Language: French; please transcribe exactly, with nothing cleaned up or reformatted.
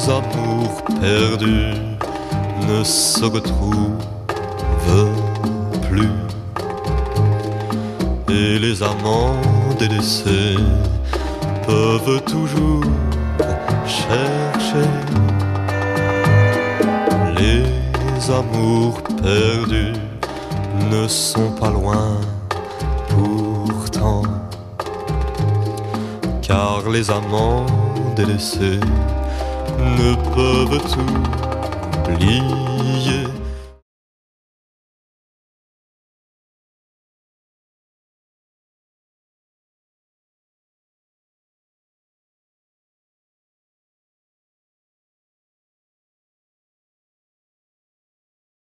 amours perdus ne se retrouvent plus, et les amants délaissés peuvent toujours chercher. Les amours perdus ne sont pas loin pourtant, car les amants délaissés ne peuvent oublier.